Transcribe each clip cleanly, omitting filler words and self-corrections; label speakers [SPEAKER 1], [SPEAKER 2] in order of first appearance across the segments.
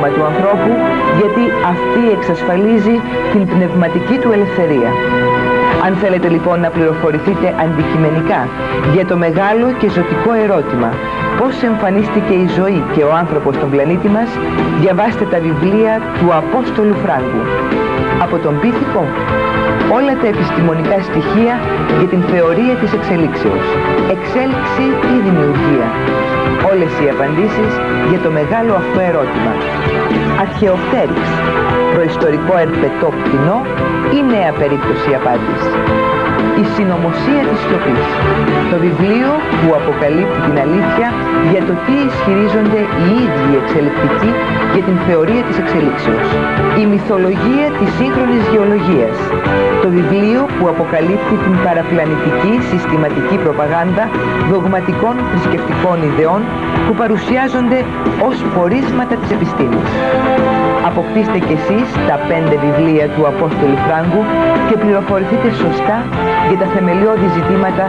[SPEAKER 1] σώμα του ανθρώπου, γιατί αυτή εξασφαλίζει την πνευματική του ελευθερία. Αν θέλετε λοιπόν να πληροφορηθείτε αντικειμενικά για το μεγάλο και ζωτικό ερώτημα πώς εμφανίστηκε η ζωή και ο άνθρωπος στον πλανήτη μας, διαβάστε τα βιβλία του Απόστολου Φράγκου. Από τον Πίθηκο, όλα τα επιστημονικά στοιχεία για την θεωρία της εξελίξεως, εξέλιξη ή δημιουργία. Όλες οι απαντήσεις για το μεγάλο αυτό ερώτημα. Αρχαιοπτέρυξ, προϊστορικό ερπετό κτηνό ή νέα περίπτωση απάντηση. Η συνωμοσία της σιωπής, το βιβλίο που αποκαλύπτει την αλήθεια για το τι ισχυρίζονται οι ίδιοι εξελικτικοί για την θεωρία της εξελίξεως. Η μυθολογία της σύγχρονης γεωλογίας, το βιβλίο που αποκαλύπτει την παραπλανητική συστηματική προπαγάνδα δογματικών θρησκευτικών ιδεών που παρουσιάζονται ως πορίσματα της επιστήμης. Αποκτήστε κι εσείς τα 5 βιβλία του Απόστολου Φράγκου και πληροφορηθείτε σωστά για τα θεμελιώδη ζητήματα.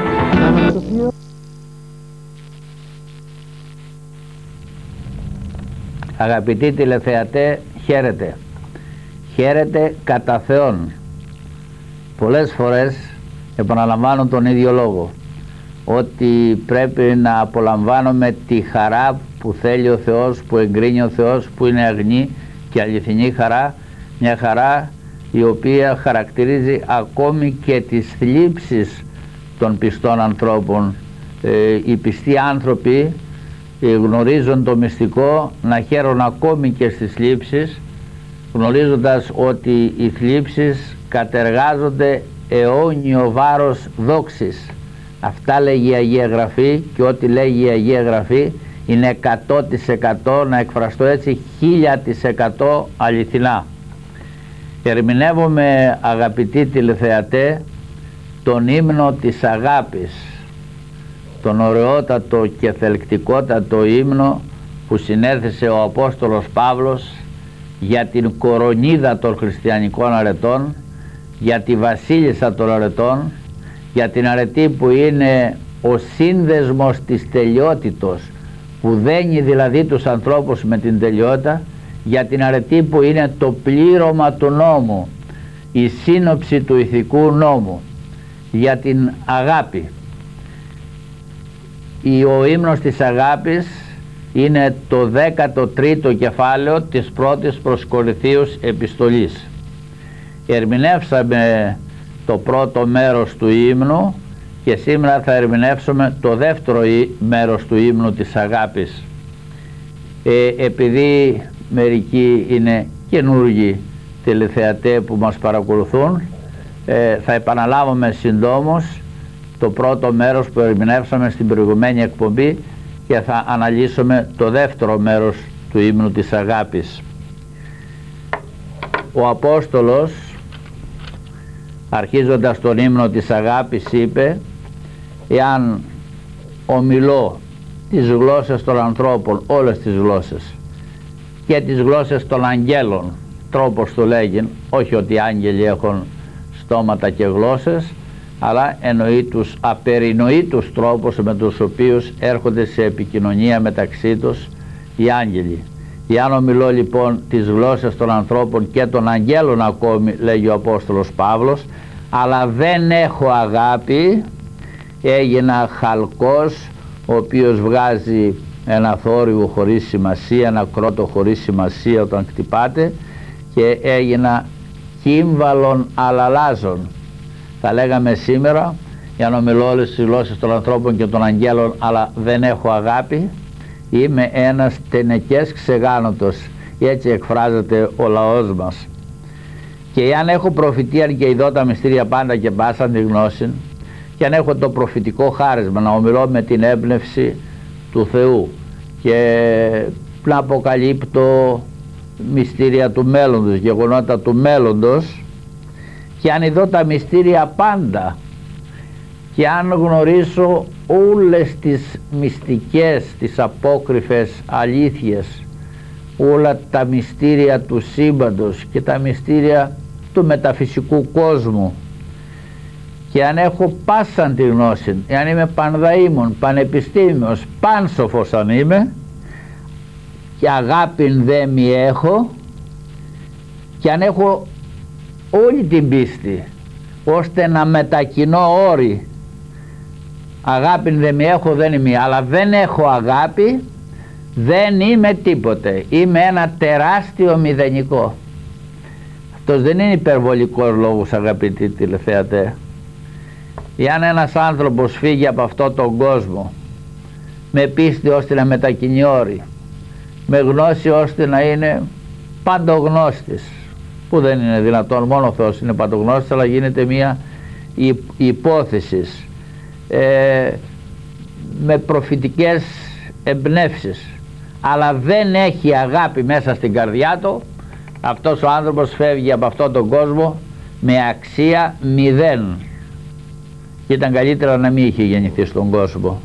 [SPEAKER 2] Αγαπητοί τηλεθεατέ, χαίρετε. Χαίρετε κατά Θεόν. Πολλές φορές επαναλαμβάνω τον ίδιο λόγο, ότι πρέπει να απολαμβάνουμε τη χαρά που θέλει ο Θεός, που εγκρίνει ο Θεός, που είναι αγνή και αληθινή χαρά, μια χαρά η οποία χαρακτηρίζει ακόμη και τις θλίψεις των πιστών ανθρώπων. Οι πιστοί άνθρωποι γνωρίζουν το μυστικό να χαίρουν ακόμη και στις θλίψεις, γνωρίζοντας ότι οι θλίψεις κατεργάζονται αιώνιο βάρος δόξης. Αυτά λέγει η Αγία Γραφή, και ό,τι λέγει η Αγία Γραφή είναι 100%, να εκφραστώ έτσι, 1000% αληθινά. Ερμηνεύομαι, αγαπητοί τηλεθεατέ, τον ύμνο της αγάπης, τον ωραιότατο και θελκτικότατο ύμνο που συνέθεσε ο Απόστολος Παύλος για την κορονίδα των χριστιανικών αρετών, για τη βασίλισσα των αρετών, για την αρετή που είναι ο σύνδεσμος της τελειότητος, που δένει δηλαδή τους ανθρώπους με την τελειότητα, για την αρετή που είναι το πλήρωμα του νόμου, η σύνοψη του ηθικού νόμου, για την αγάπη. Ο ύμνος της αγάπης είναι το 13ο κεφάλαιο της πρώτης προς Κορινθίους επιστολής. Ερμηνεύσαμε το πρώτο μέρος του ύμνου και σήμερα θα ερμηνεύσουμε το δεύτερο μέρος του ύμνου της αγάπης. Επειδή μερικοί είναι καινούργοι τηλεθεατέ που μας παρακολουθούν, θα επαναλάβουμε συντόμως το πρώτο μέρος που ερμηνεύσαμε στην προηγουμένη εκπομπή και θα αναλύσουμε το δεύτερο μέρος του ύμνου της αγάπης. Ο Απόστολος, αρχίζοντας τον ύμνο της αγάπης, είπε: εάν ομιλώ τις γλώσσες των ανθρώπων, όλες τις γλώσσες, και τις γλώσσες των αγγέλων, τρόπος του λέγει, όχι ότι οι άγγελοι έχουν στόματα και γλώσσες, αλλά εννοεί τους απερινοήτους τρόπους με τους οποίους έρχονται σε επικοινωνία μεταξύ τους οι άγγελοι. Εάν ομιλώ λοιπόν τις γλώσσες των ανθρώπων και των αγγέλων ακόμη, λέγει ο Απόστολος Παύλος, αλλά δεν έχω αγάπη, έγινα χαλκός, ο οποίος βγάζει ένα θόρυβο χωρίς σημασία, ένα κρότο χωρίς σημασία όταν χτυπάτε, και έγινα κύμβαλον αλαλάζων. Θα λέγαμε σήμερα, για να ομιλώ όλες τις γλώσσες των ανθρώπων και των αγγέλων, αλλά δεν έχω αγάπη, είμαι ένας τενεκές ξεγάνωτος. Έτσι εκφράζεται ο λαός μας. Και αν έχω προφητεία και ειδώ τα μυστήρια πάντα και πάσαν τη γνώση, και αν έχω το προφητικό χάρισμα να ομιλώ με την έμπνευση του Θεού και να αποκαλύπτω μυστήρια του μέλλοντος, γεγονότα του μέλλοντος, και αν ειδώ τα μυστήρια πάντα, και αν γνωρίσω όλες τις μυστικές, τις απόκρυφες αλήθειες, όλα τα μυστήρια του σύμπαντος και τα μυστήρια του μεταφυσικού κόσμου, και αν έχω πάσαν τη γνώση, εάν είμαι πανδαήμων, πανεπιστήμιος, πάνσοφος αν είμαι, και αγάπην δε μη έχω, και αν έχω όλη την πίστη ώστε να μετακινώ όρη, αγάπην δε μη έχω, δεν είμαι, αλλά δεν έχω αγάπη, δεν είμαι τίποτε, είμαι ένα τεράστιο μηδενικό. Αυτός δεν είναι υπερβολικός λόγος, αγαπητοί τηλεθεατέ. Εάν ένας άνθρωπος φύγει από αυτό τον κόσμο με πίστη ώστε να μετακινεί όρη, με γνώση ώστε να είναι παντογνώστης, που δεν είναι δυνατόν, μόνο ο Θεός είναι παντογνώστης, αλλά γίνεται μια υπόθεση, με προφητικές εμπνεύσεις, αλλά δεν έχει αγάπη μέσα στην καρδιά του, αυτός ο άνθρωπος φεύγει από αυτόν τον κόσμο με αξία 0, και ήταν καλύτερα να μην είχε γεννηθεί στον κόσμο.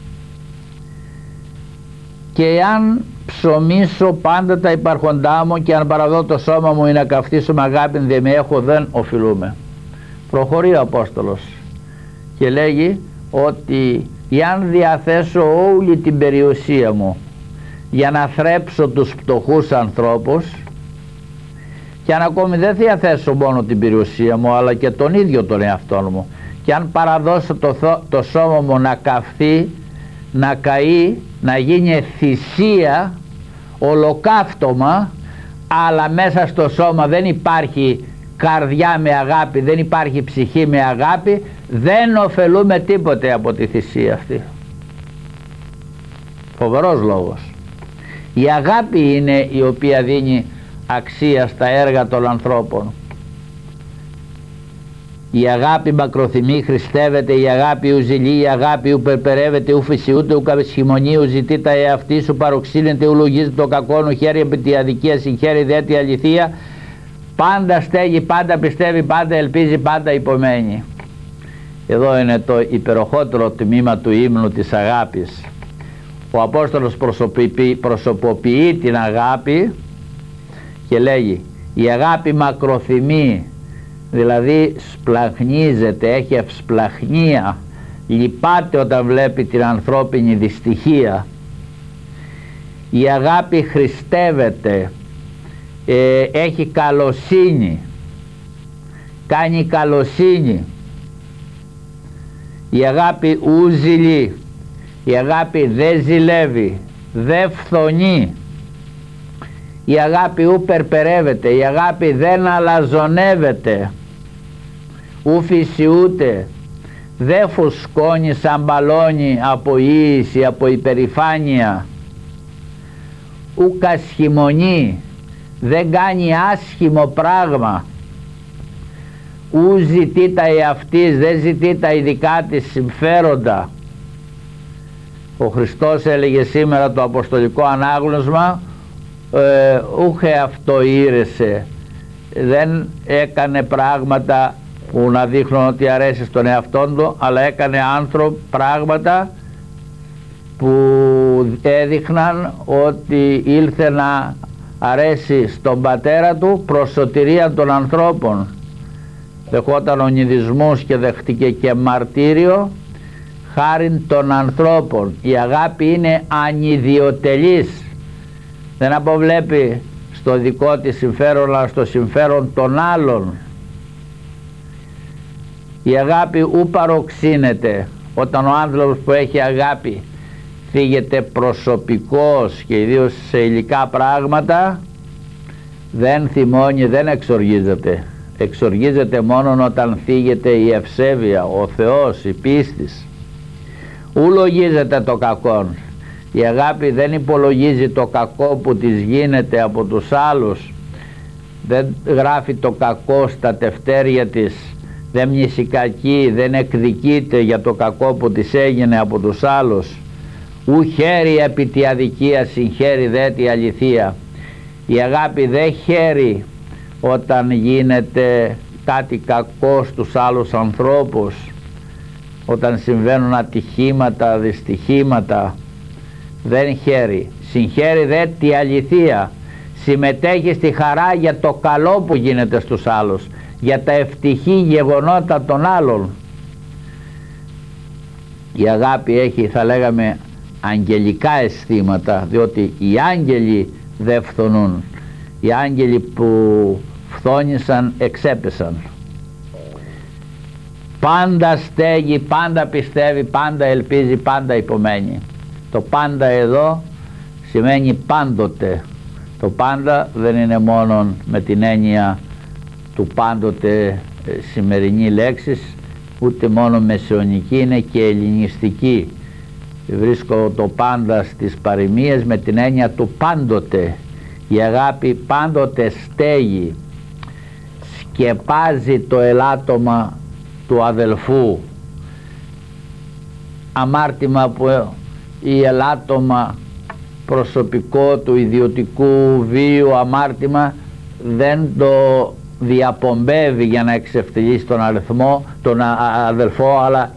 [SPEAKER 2] Και αν ψωμίσω πάντα τα υπάρχοντά μου και αν παραδώ το σώμα μου ή να καυτίσω με αγάπη δεν με έχω, δεν οφειλούμε. Προχωρεί ο Απόστολος και λέγει ότι εάν διαθέσω όλη την περιουσία μου για να θρέψω τους φτωχούς ανθρώπους, και αν ακόμη δεν διαθέσω μόνο την περιουσία μου αλλά και τον ίδιο τον εαυτό μου, και αν παραδώσω το σώμα μου να καυθεί, να καεί, να γίνει θυσία, ολοκαύτωμα, αλλά μέσα στο σώμα δεν υπάρχει καρδιά με αγάπη, δεν υπάρχει ψυχή με αγάπη, δεν ωφελούμε τίποτε από τη θυσία αυτή. Φοβερός λόγος. Η αγάπη είναι η οποία δίνει αξία στα έργα των ανθρώπων. Η αγάπη μακροθυμεί, χριστεύεται, η αγάπη ου ζηλεί, η αγάπη ου περπερεύεται, ου φυσιούται, ου καυσχημονεί, ου ζητεί τα εαυτή σου, παροξύνεται, ου λογίζει το κακό, ου χαίρει επί τη αδικία, συγχαίρει δε τη αληθεία, πάντα στέγει, πάντα πιστεύει, πάντα ελπίζει, πάντα υπομένει. Εδώ είναι το υπεροχότερο τμήμα του ύμνου της αγάπης. Ο Απόστολος προσωποποιεί την αγάπη και λέγει η αγάπη μακροθυμεί, δηλαδή σπλαχνίζεται, έχει ευσπλαχνία, λυπάται όταν βλέπει την ανθρώπινη δυστυχία. Η αγάπη χριστεύεται, έχει καλοσύνη, κάνει καλοσύνη. Η αγάπη ου ζηλεί, η αγάπη δεν ζηλεύει, δεν φθονεί. Η αγάπη ου περπερεύεται, η αγάπη δεν αλαζονεύεται, ου φυσιούται, δεν φουσκώνει σαν μπαλόνι από ίηση, από υπερηφάνεια, ου κασχημονεί, δεν κάνει άσχημο πράγμα, ου ζητεί τα εαυτής, δεν ζητεί τα ειδικά της συμφέροντα. Ο Χριστός έλεγε σήμερα το αποστολικό ανάγνωσμα, ούχε αυτό ήρεσε, δεν έκανε πράγματα που να δείχνουν ότι αρέσει στον εαυτόν του, αλλά έκανε πράγματα που έδειχναν ότι ήλθε να αρέσει στον πατέρα του προς σωτηρία των ανθρώπων. Δεχόταν ονειδισμούς και δεχτήκε και μαρτύριο χάριν των ανθρώπων. Η αγάπη είναι ανιδιοτελής, δεν αποβλέπει στο δικό της συμφέρον αλλά στο συμφέρον των άλλων. Η αγάπη ου παροξύνεται. Όταν ο άνθρωπος που έχει αγάπη φύγεται προσωπικός και ιδίως σε υλικά πράγματα, δεν θυμώνει, δεν εξοργίζεται. Εξοργίζεται μόνο όταν φύγεται η ευσέβεια, ο Θεός, η πίστης. Ου λογίζεται το κακό. Η αγάπη δεν υπολογίζει το κακό που της γίνεται από τους άλλους, δεν γράφει το κακό στα τευτέρια της, δεν μνησικακεί, δεν εκδικείται για το κακό που της έγινε από τους άλλους. Ου χαίρει επί τη αδικία, συγχαίρει δε τη αληθεία. Η αγάπη δεν χαίρει όταν γίνεται κάτι κακό στους άλλους ανθρώπους, όταν συμβαίνουν ατυχήματα, δυστυχήματα, δεν χαίρει. Συγχαίρει δε τη αληθεία, συμμετέχει στη χαρά για το καλό που γίνεται στους άλλους, για τα ευτυχή γεγονότα των άλλων. Η αγάπη έχει, θα λέγαμε, αγγελικά αισθήματα, διότι οι άγγελοι δεν φθονούν. Οι άγγελοι που φθόνησαν εξέπεσαν. Πάντα στέγει, πάντα πιστεύει, πάντα ελπίζει, πάντα υπομένει. Το πάντα εδώ σημαίνει πάντοτε. Το πάντα δεν είναι μόνο με την έννοια του πάντοτε σημερινή λέξη, ούτε μόνο μεσαιωνική, είναι και ελληνιστική. Βρίσκω το πάντα στις παροιμίες με την έννοια του πάντοτε. Η αγάπη πάντοτε στέγει, σκεπάζει το ελάττωμα του αδελφού. Αμάρτημα που η ελάττωμα προσωπικό του ιδιωτικού βίου αμάρτημα δεν το διαπομπεύει για να εξευτελίσει τον αδελφό, αλλά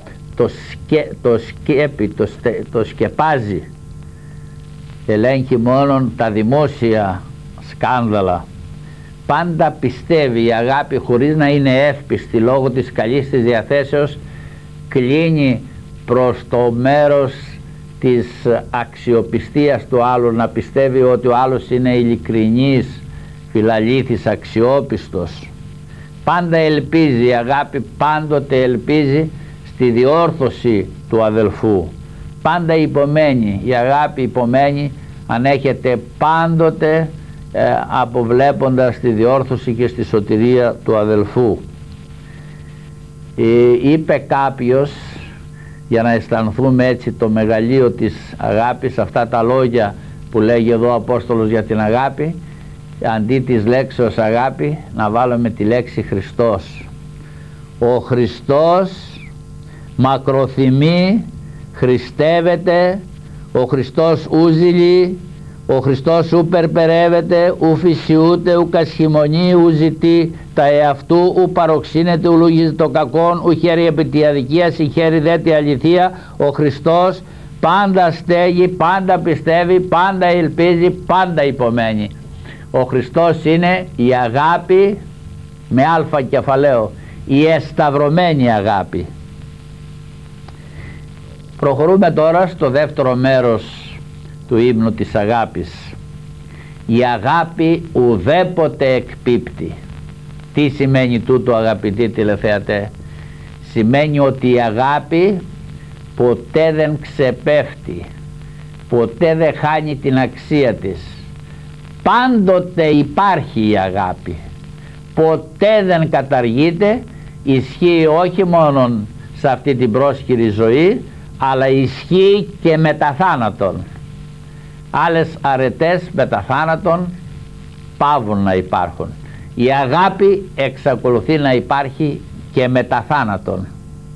[SPEAKER 2] το σκεπάζει. Ελέγχει μόνον τα δημόσια σκάνδαλα. Πάντα πιστεύει. Η αγάπη, χωρίς να είναι εύπιστη λόγω της καλής της διαθέσεως, κλείνει προς το μέρος της αξιοπιστίας του άλλου, να πιστεύει ότι ο άλλος είναι ειλικρινής, φιλαλήθης, αξιόπιστος. Πάντα ελπίζει. Η αγάπη πάντοτε ελπίζει στη διόρθωση του αδελφού. Πάντα υπομένει. Η αγάπη υπομένει, ανέχεται πάντοτε αποβλέποντας τη διόρθωση και στη σωτηρία του αδελφού. Είπε κάποιος, για να αισθανθούμε έτσι το μεγαλείο της αγάπης, αυτά τα λόγια που λέγει εδώ ο Απόστολος για την αγάπη, αντί της λέξεως αγάπη να βάλουμε τη λέξη Χριστός. Ο Χριστός μακροθυμεί, χριστεύεται, ο Χριστός ούζηλει, ο Χριστός ου περπερεύεται, ου φυσιούται, ου κασχημονεί, ου ζητεί τα εαυτού, ου παροξύνεται, ου λούγιζε το κακόν, ου χαίρει επί τη αδικία, συγχαίρει δε τη αληθεία. Ο Χριστός πάντα στέγει, πάντα πιστεύει, πάντα ελπίζει, πάντα υπομένει. Ο Χριστός είναι η αγάπη με αλφα κεφαλαίο, η εσταυρωμένη αγάπη. Προχωρούμε τώρα στο δεύτερο μέρος του ύμνου της αγάπης. Η αγάπη ουδέποτε εκπίπτει. Τι σημαίνει τούτο, αγαπητοί τηλεθεατέ? Σημαίνει ότι η αγάπη ποτέ δεν ξεπέφτει, ποτέ δεν χάνει την αξία της. Πάντοτε υπάρχει η αγάπη, ποτέ δεν καταργείται. Ισχύει όχι μόνο σε αυτή την πρόσχηρη ζωή, αλλά ισχύει και μετά θάνατον. Άλλες αρετές μετά θάνατον παύουν να υπάρχουν. Η αγάπη εξακολουθεί να υπάρχει και μετά θάνατον.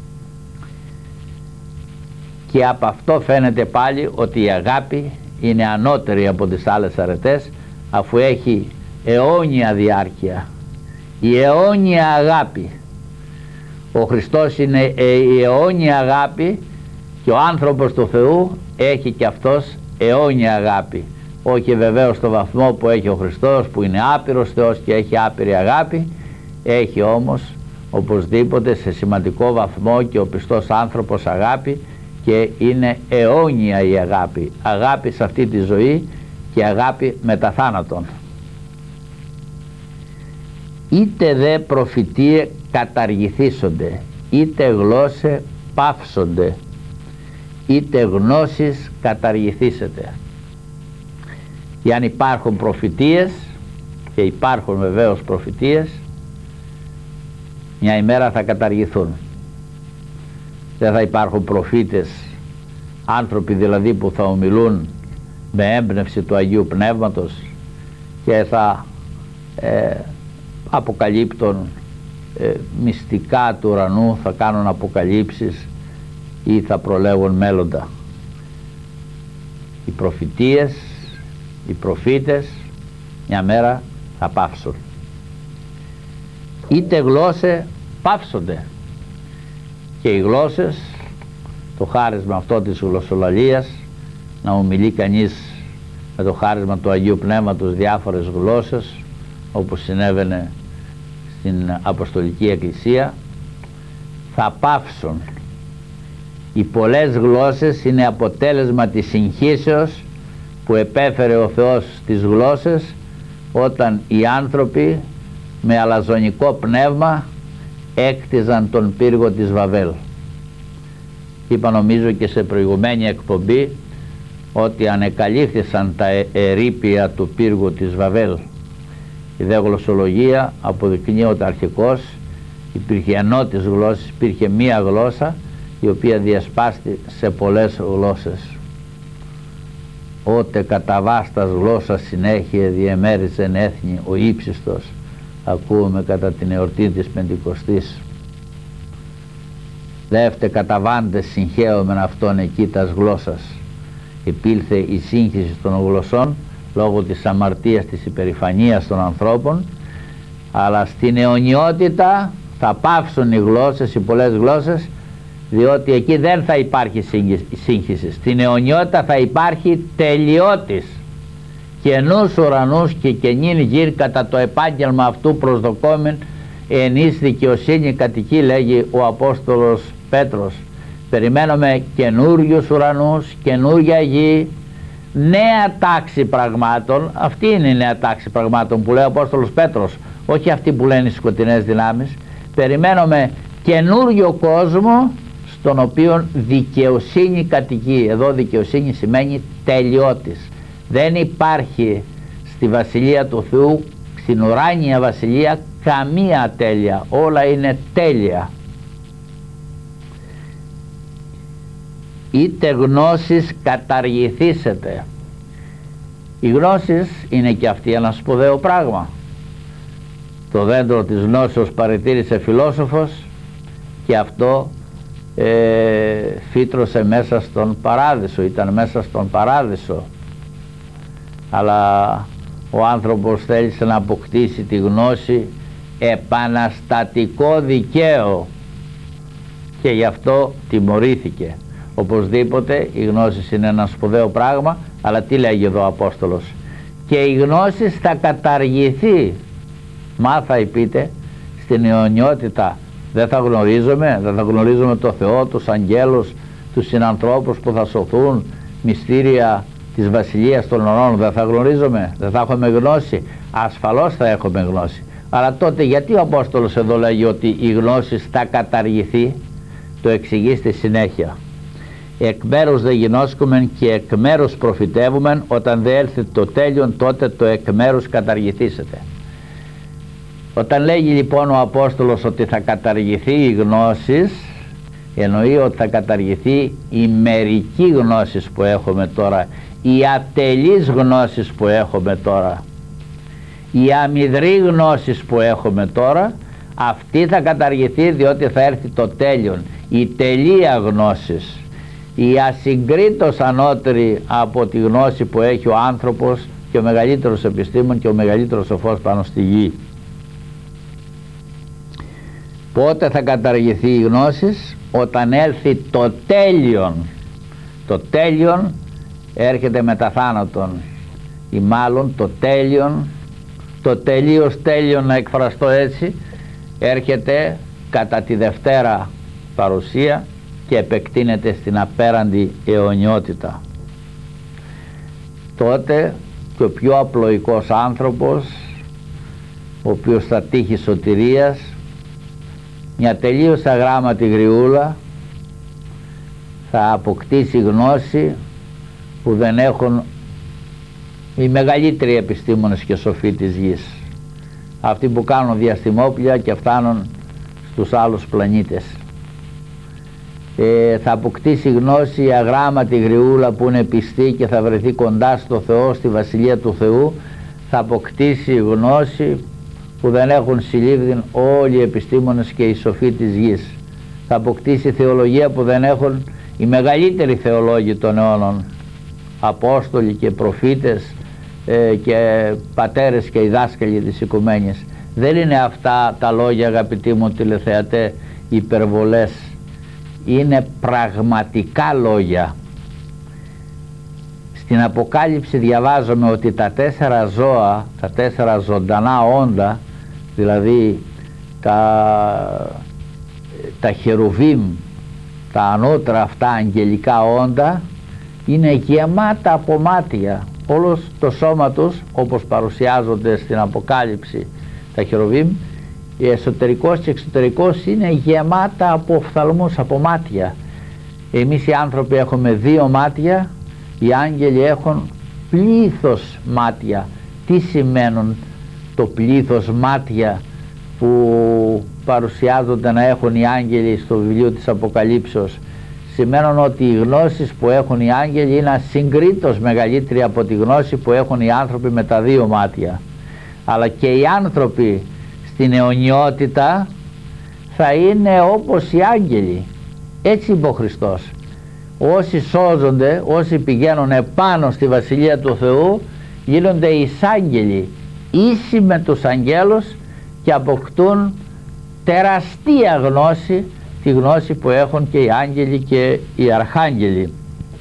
[SPEAKER 2] Και από αυτό φαίνεται πάλι ότι η αγάπη είναι ανώτερη από τις άλλες αρετές, αφού έχει αιώνια διάρκεια. Η αιώνια αγάπη. Ο Χριστός είναι η αιώνια αγάπη και ο άνθρωπος του Θεού έχει και αυτός αιώνια αγάπη. Όχι βεβαίως στο βαθμό που έχει ο Χριστός, που είναι άπειρος Θεός και έχει άπειρη αγάπη, έχει όμως οπωσδήποτε σε σημαντικό βαθμό και ο πιστός άνθρωπος αγάπη, και είναι αιώνια η αγάπη. Αγάπη σε αυτή τη ζωή και αγάπη μετά θάνατον. Είτε δε προφητείε καταργηθήσονται, είτε γλώσσε πάυσονται, είτε γνώσεις καταργηθήσετε. Και αν υπάρχουν προφητείες, και υπάρχουν βεβαίως προφητείες, μια ημέρα θα καταργηθούν. Δεν θα υπάρχουν προφήτες, άνθρωποι δηλαδή που θα ομιλούν με έμπνευση του Αγίου Πνεύματος και θα αποκαλύπτουν μυστικά του ουρανού, θα κάνουν αποκαλύψεις ή θα προλέγουν μέλλοντα. Οι προφητείες, οι προφήτες μια μέρα θα πάυσουν. Είτε γλώσσε πάυσονται. Και οι γλώσσες, το χάρισμα αυτό της γλωσσολαλίας, να ομιλεί κανείς με το χάρισμα του Αγίου Πνεύματος διάφορες γλώσσες, όπως συνέβαινε στην Αποστολική Εκκλησία, θα πάυσουν. Οι πολλές γλώσσες είναι αποτέλεσμα της συγχύσεως που επέφερε ο Θεός στις γλώσσες όταν οι άνθρωποι με αλαζονικό πνεύμα έκτιζαν τον πύργο της Βαβέλ. Είπα νομίζω και σε προηγουμένη εκπομπή ότι ανεκαλύφθησαν τα ερείπια του πύργου της Βαβέλ. Η δε γλωσσολογία αποδεικνύει ότι αρχικώς υπήρχε ενότης γλώσσης, υπήρχε μία γλώσσα η οποία διασπάστη σε πολλές γλώσσες. Ότε κατά βάστας γλώσσα συνέχεια διεμέριζεν έθνη ο ύψιστος, ακούμε κατά την εορτή της Πεντηκοστής. Δεύτε καταβάντες συγχαίωμεν αυτόν εκεί τας γλώσσας. Επήλθε η σύγχυση των γλωσσών λόγω της αμαρτίας, της υπερηφανίας των ανθρώπων, αλλά στην αιωνιότητα θα πάυσουν οι γλώσσες, οι πολλές γλώσσες, διότι εκεί δεν θα υπάρχει σύγχυση. Στην αιωνιότητα θα υπάρχει τελειότης, καινούς ουρανούς και καινήν γύρ κατά το επάγγελμα αυτού προσδοκόμεν εν εις δικαιοσύνη κατοικεί, λέγει ο Απόστολος Πέτρος. Περιμένουμε καινούριους ουρανούς, καινούρια γη, νέα τάξη πραγμάτων. Αυτή είναι η νέα τάξη πραγμάτων που λέει ο Απόστολος Πέτρος, όχι αυτή που λένε οι σκοτεινές δυνάμεις. Περιμένουμε καινούριο κόσμο στον οποίο δικαιοσύνη κατοικεί. Εδώ δικαιοσύνη σημαίνει τελειώτης. Δεν υπάρχει στη Βασιλεία του Θεού, στην ουράνια Βασιλεία, καμία ατέλεια. Όλα είναι τέλεια. Είτε γνώσεις καταργηθήσετε. Οι γνώσεις είναι και αυτή ένα σπουδαίο πράγμα. Το δέντρο της γνώσεως παρατήρησε φιλόσοφος και αυτό φύτρωσε μέσα στον παράδεισο, ήταν μέσα στον παράδεισο, αλλά ο άνθρωπος θέλησε να αποκτήσει τη γνώση επαναστατικό δικαίο και γι' αυτό τιμωρήθηκε. Οπωσδήποτε η γνώση είναι ένα σπουδαίο πράγμα, αλλά τι λέγει εδώ ο Απόστολος? Και η γνώση θα καταργηθεί. Μάθα πείτε, στην αιωνιότητα δεν θα γνωρίζουμε το Θεό, τους αγγέλους, τους συνανθρώπους που θα σωθούν, μυστήρια της Βασιλείας των ουρανών, δεν θα γνωρίζουμε, δεν θα έχουμε γνώση? Ασφαλώς θα έχουμε γνώση. Αλλά τότε γιατί ο Απόστολος εδώ λέγει ότι η γνώση θα καταργηθεί? Το εξηγεί στη συνέχεια. Εκ μέρους δε γινώσκομεν και εκ μέρους προφητεύουμεν, όταν δε έλθει το τέλειον τότε το εκ μέρους καταργηθήσετε. Όταν λέγει λοιπόν ο Απόστολος ότι θα καταργηθεί η γνώση, εννοεί ότι θα καταργηθεί η μερική γνώση που έχουμε τώρα, η ατελής γνώση που έχουμε τώρα, η αμυδρή γνώση που έχουμε τώρα. Αυτή θα καταργηθεί, διότι θα έρθει το τέλειον, η τελεία γνώσης, η ασυγκρίτως ανώτερη από τη γνώση που έχει ο άνθρωπος και ο μεγαλύτερος επιστήμον και ο μεγαλύτερος σοφός πάνω στη γη. Πότε θα καταργηθεί η γνώση? Όταν έλθει το τέλειον. Το τέλειον έρχεται μετά θάνατον, ή μάλλον το τέλειον, το τελείως τέλειον, να εκφραστώ έτσι, έρχεται κατά τη Δευτέρα παρουσία και επεκτείνεται στην απέραντη αιωνιότητα. Τότε και ο πιο απλοϊκός άνθρωπος, ο οποίος θα τύχει σωτηρίας, μια τελείως αγράμματη γριούλα, θα αποκτήσει γνώση που δεν έχουν οι μεγαλύτεροι επιστήμονες και σοφοί της γης, αυτοί που κάνουν διαστημόπλια και φτάνουν στους άλλους πλανήτες. Θα αποκτήσει γνώση η αγράμματη γριούλα που είναι πιστή και θα βρεθεί κοντά στο Θεό, στη Βασιλεία του Θεού. Θα αποκτήσει γνώση που δεν έχουν συλλήβδιν όλοι οι επιστήμονες και οι σοφοί της γης. Θα αποκτήσει θεολογία που δεν έχουν οι μεγαλύτεροι θεολόγοι των αιώνων, απόστολοι και προφήτες και πατέρες και οι δάσκαλοι της οικουμένης. Δεν είναι αυτά τα λόγια, αγαπητοί μου τηλεθεατέ, υπερβολές. Είναι πραγματικά λόγια. Στην Αποκάλυψη διαβάζουμε ότι τα 4 ζώα, τα 4 ζωντανά όντα, δηλαδή τα χερουβίμ, τα ανώτερα αυτά αγγελικά όντα είναι γεμάτα από μάτια. Όλος το σώμα τους, όπως παρουσιάζονται στην Αποκάλυψη τα χερουβίμ, εσωτερικός και εξωτερικός, είναι γεμάτα από οφθαλμούς, από μάτια. Εμείς οι άνθρωποι έχουμε 2 μάτια, οι άγγελοι έχουν πλήθος μάτια. Τι σημαίνουν το πλήθος μάτια που παρουσιάζονται να έχουν οι άγγελοι στο βιβλίο της Αποκαλύψεως? Σημαίνουν ότι οι γνώσεις που έχουν οι άγγελοι είναι ασυγκρίτως μεγαλύτερη από τη γνώση που έχουν οι άνθρωποι με τα 2 μάτια. Αλλά και οι άνθρωποι στην αιωνιότητα θα είναι όπως οι άγγελοι. Έτσι είπε ο Χριστός. Όσοι σώζονται, όσοι πηγαίνουν επάνω στη Βασιλεία του Θεού, γίνονται εισάγγελοι, ίσοι με τους αγγέλους, και αποκτούν τεραστία γνώση, τη γνώση που έχουν και οι άγγελοι και οι αρχάγγελοι.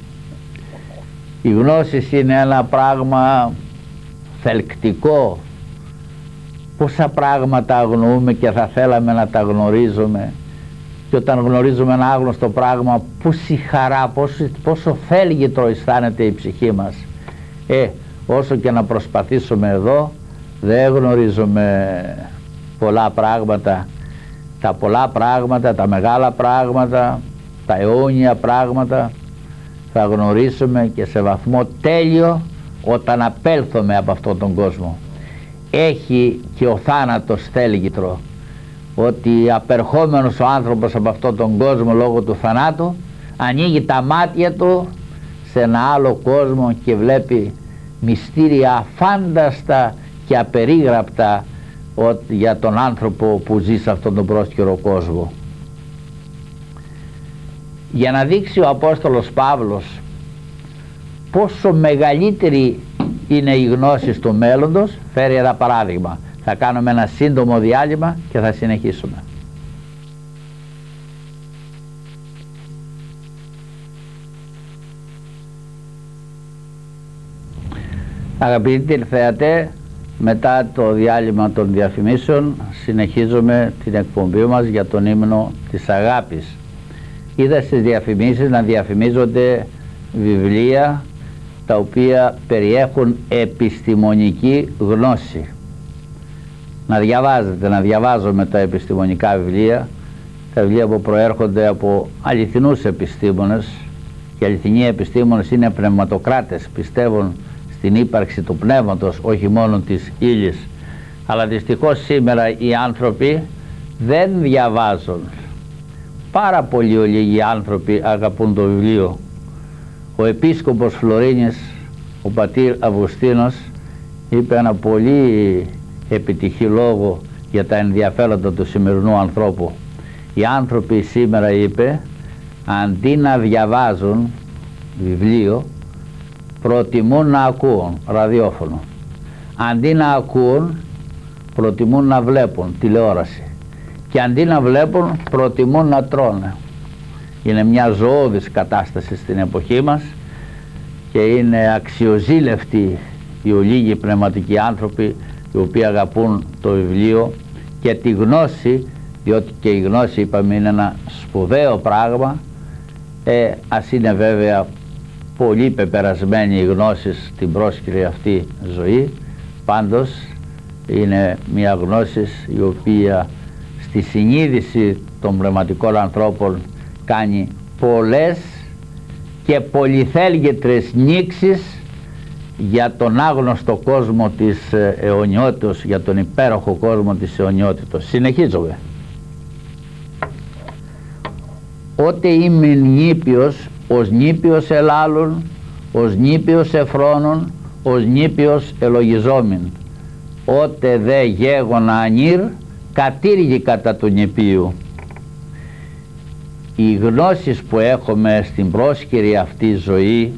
[SPEAKER 2] Η γνώση είναι ένα πράγμα θελκτικό. Πόσα πράγματα αγνοούμε και θα θέλαμε να τα γνωρίζουμε, και όταν γνωρίζουμε ένα άγνωστο πράγμα, πόση χαρά, πόσο φέλγητρο αισθάνεται η ψυχή μας. Όσο και να προσπαθήσουμε εδώ, δεν γνωρίζουμε πολλά πράγματα. Τα πολλά πράγματα, τα μεγάλα πράγματα, τα αιώνια πράγματα θα γνωρίσουμε και σε βαθμό τέλειο όταν απέλθουμε από αυτόν τον κόσμο. Έχει και ο θάνατος θέλγητρο, ότι απερχόμενος ο άνθρωπος από αυτόν τον κόσμο λόγω του θανάτου ανοίγει τα μάτια του σε ένα άλλο κόσμο και βλέπει μυστήρια αφάνταστα και απερίγραπτα για τον άνθρωπο που ζει σε αυτόν τον πρόσκαιρο κόσμο. Για να δείξει ο Απόστολος Παύλος πόσο μεγαλύτερη είναι η γνώση του μέλλοντος, φέρει ένα παράδειγμα. Θα κάνουμε ένα σύντομο διάλειμμα και θα συνεχίσουμε. Αγαπητοί τηλεθεατές, μετά το διάλειμμα των διαφημίσεων συνεχίζουμε την εκπομπή μας για τον ύμνο της αγάπης. Είδα στις διαφημίσεις να διαφημίζονται βιβλία τα οποία περιέχουν επιστημονική γνώση. Να διαβάζετε, να διαβάζουμε τα επιστημονικά βιβλία, τα βιβλία που προέρχονται από αληθινούς επιστήμονες, και αληθινοί επιστήμονες είναι πνευματοκράτες, πιστεύουν στην ύπαρξη του πνεύματος, όχι μόνο της ύλης. Αλλά δυστυχώς σήμερα οι άνθρωποι δεν διαβάζουν. Πάρα πολύ λίγοι άνθρωποι αγαπούν το βιβλίο. Ο επίσκοπος Φλωρίνης, ο πατήρ Αυγουστίνος, είπε ένα πολύ επιτυχή λόγο για τα ενδιαφέροντα του σημερινού ανθρώπου. Οι άνθρωποι σήμερα, είπε, αντί να διαβάζουν βιβλίο, προτιμούν να ακούν ραδιόφωνο. Αντί να ακούν, προτιμούν να βλέπουν τηλεόραση. Και αντί να βλέπουν, προτιμούν να τρώνε. Είναι μια ζωώδης κατάσταση στην εποχή μας και είναι αξιοζήλευτοι οι ολίγοι πνευματικοί άνθρωποι οι οποίοι αγαπούν το βιβλίο και τη γνώση, διότι και η γνώση, είπαμε, είναι ένα σπουδαίο πράγμα. Ας είναι βέβαια πολύ πεπερασμένη η γνώση στην πρόσκαιρη αυτή ζωή, πάντως είναι μια γνώση η οποία στη συνείδηση των πνευματικών ανθρώπων κάνει πολλές και πολυθέλγετρες νήξεις για τον άγνωστο κόσμο της αιωνιότητος, για τον υπέροχο κόσμο της αιωνιότητος. Συνεχίζομαι. Ότε είμαι νήπιος, ως νήπιος ελάλουν, ως νήπιος εφρόνων, ως νήπιος ελογιζόμην. Ότε δε γέγονα ανήρ, κατήργη κατά του νηπίου. Οι γνώσεις που έχουμε στην πρόσκαιρη αυτή ζωή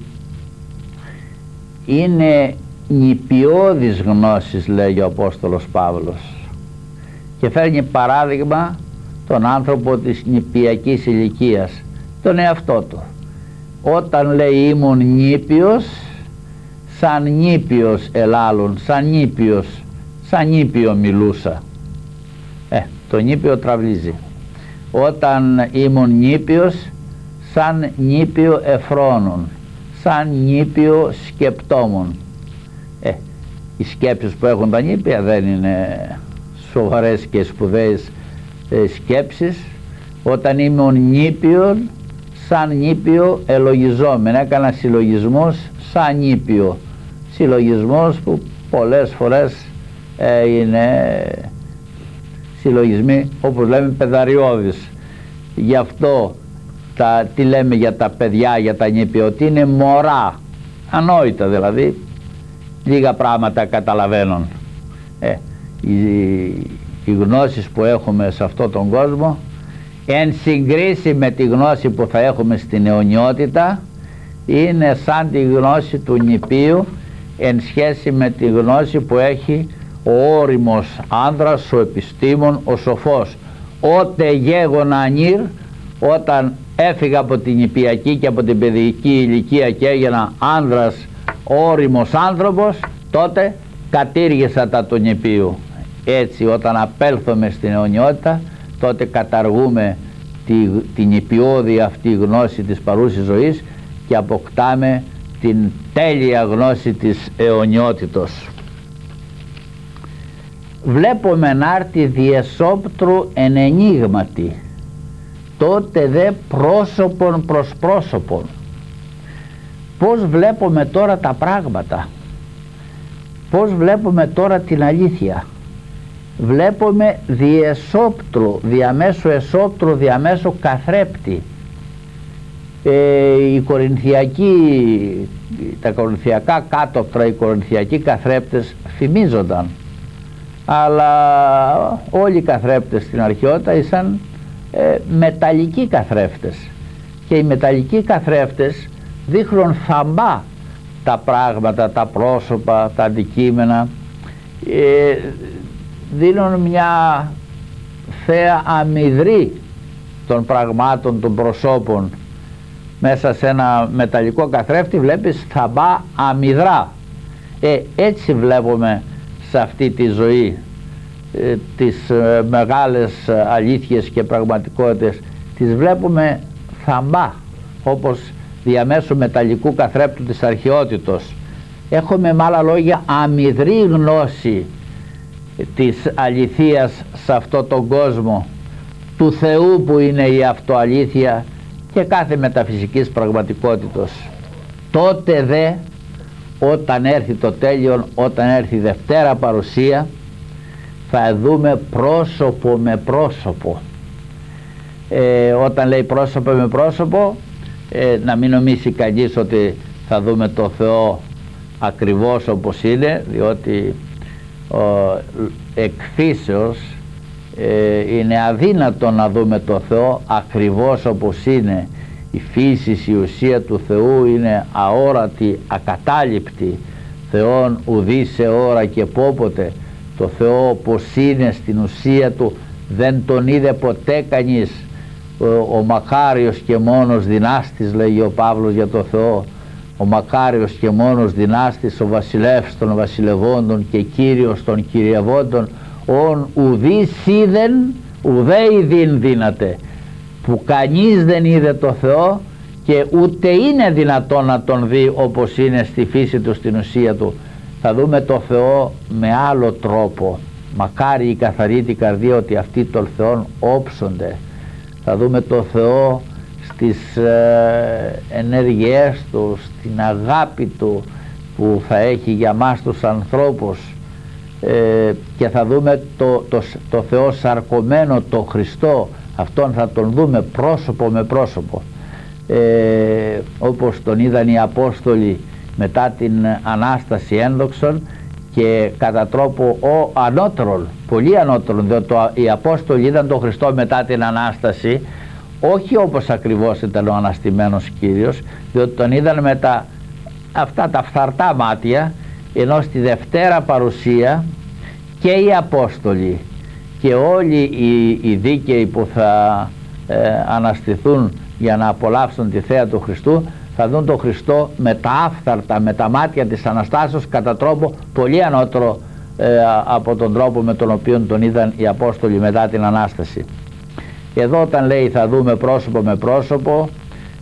[SPEAKER 2] είναι νηπιώδεις γνώσεις, λέγει ο Απόστολος Παύλος, και φέρνει παράδειγμα τον άνθρωπο της νηπιακής ηλικίας, τον εαυτό του. Όταν λέει ήμουν νήπιος, σαν νήπιος ελάλουν, σαν νήπιο μιλούσα. Το νήπιο τραυλίζει. Όταν ήμουν νήπιος, σαν νήπιο εφρόνων, σαν νήπιο σκεπτόμων. Οι σκέψεις που έχουν τα νήπια δεν είναι σοβαρές και σπουδαίες σκέψεις. Όταν ήμουν νήπιον, σαν νήπιο ελογιζόμεν, έκανα συλλογισμούς σαν νήπιο, συλλογισμούς που πολλές φορές είναι συλλογισμοί όπως λέμε παιδαριώδεις. Γι' αυτό τι λέμε για τα παιδιά, για τα νήπια, ότι είναι μωρά, ανόητα δηλαδή, λίγα πράγματα καταλαβαίνουν. Οι γνώσεις που έχουμε σε αυτόν τον κόσμο, εν συγκρίση με τη γνώση που θα έχουμε στην αιωνιότητα, είναι σαν τη γνώση του νηπίου εν σχέση με τη γνώση που έχει ο ώριμος άνδρας, ο επιστήμον, ο σοφός. Ότε γέγονα ανήρ, όταν έφυγα από την νηπιακή και από την παιδική ηλικία και έγινα άνδρας, όριμος άνθρωπος, τότε κατήργησα τα του νηπίου. Έτσι όταν απέλθουμε στην αιωνιότητα, τότε καταργούμε την νηπιώδη αυτή γνώση της παρούσης ζωής και αποκτάμε την τέλεια γνώση της αιωνιότητος. Βλέπουμε νάρτη διεσόπτρου εν ενίγματι, τότε δε πρόσωπον προς πρόσωπον. Πώς βλέπουμε τώρα τα πράγματα, πώς βλέπουμε τώρα την αλήθεια? Βλέπουμε διεσόπτρου, διαμέσου εσόπτρου, διαμέσου καθρέπτη. Τα κορινθιακά κάτωπτρα, οι κορινθιακοί καθρέπτες φημίζονταν, αλλά όλοι οι καθρέπτες στην αρχαιότητα ήσαν μεταλλικοί καθρέφτες, και οι μεταλλικοί καθρέφτες δείχνουν θαμπά τα πράγματα, τα πρόσωπα, τα αντικείμενα, δίνουν μια θέα αμυδρή των πραγμάτων, των προσώπων. Μέσα σε ένα μεταλλικό καθρέφτη βλέπεις θαμπά αμυδρά. Έτσι βλέπουμε σε αυτή τη ζωή τις μεγάλες αλήθειες και πραγματικότητες, τις βλέπουμε θαμπά, όπως διαμέσου μεταλλικού καθρέπτου της αρχαιότητος. Έχουμε με άλλα λόγια αμυδρή γνώση της αληθείας σε αυτό τον κόσμο, του Θεού που είναι η αυτοαλήθεια και κάθε μεταφυσικής πραγματικότητος. Τότε δε, όταν έρθει το τέλειον, όταν έρθει η Δευτέρα παρουσία, θα δούμε πρόσωπο με πρόσωπο. Όταν λέει πρόσωπο με πρόσωπο, να μην νομίσει κανείς ότι θα δούμε το Θεό ακριβώς όπως είναι, διότι εκφύσεως είναι αδύνατο να δούμε το Θεό ακριβώς όπως είναι. Η φύση, η ουσία του Θεού είναι αόρατη, ακατάληπτη. Θεόν ουδή σε ώρα και πόποτε. Το Θεό όπως είναι στην ουσία του δεν τον είδε ποτέ κανείς. Ο μακάριος και μόνος δυνάστης, λέγει ο Παύλος για το Θεό, ο μακάριος και μόνος δυνάστης, ο βασιλεύς των βασιλευόντων και κύριος των κυριευόντων, ον ουδής είδεν ουδέ ειδήν δύναται, που κανείς δεν είδε το Θεό και ούτε είναι δυνατόν να τον δει όπως είναι στη φύση του, στην ουσία του. Θα δούμε το Θεό με άλλο τρόπο. Μακάρι η καθαρή την καρδία ότι αυτοί τον Θεόν όψονται. Θα δούμε το Θεό στις ενέργειές του, στην αγάπη του που θα έχει για μας τους ανθρώπους, και θα δούμε το Θεό σαρκωμένο, το Χριστό. Αυτόν θα τον δούμε πρόσωπο με πρόσωπο, όπως τον είδαν οι Απόστολοι μετά την Ανάσταση ένδοξον, και κατά τρόπο ανώτερον, πολύ ανώτερον, διότι οι Απόστολοι είδαν τον Χριστό μετά την Ανάσταση όχι όπως ακριβώς ήταν ο αναστημένος Κύριος, διότι τον είδαν με αυτά τα φθαρτά μάτια, ενώ στη Δευτέρα παρουσία και οι Απόστολοι και όλοι οι δίκαιοι που θα αναστηθούν για να απολαύσουν τη θέα του Χριστού, θα δουν τον Χριστό με τα άφθαρτα, με τα μάτια της Αναστάσεως, κατά τρόπο πολύ ανώτερο από τον τρόπο με τον οποίο τον είδαν οι Απόστολοι μετά την Ανάσταση. Εδώ όταν λέει θα δούμε πρόσωπο με πρόσωπο,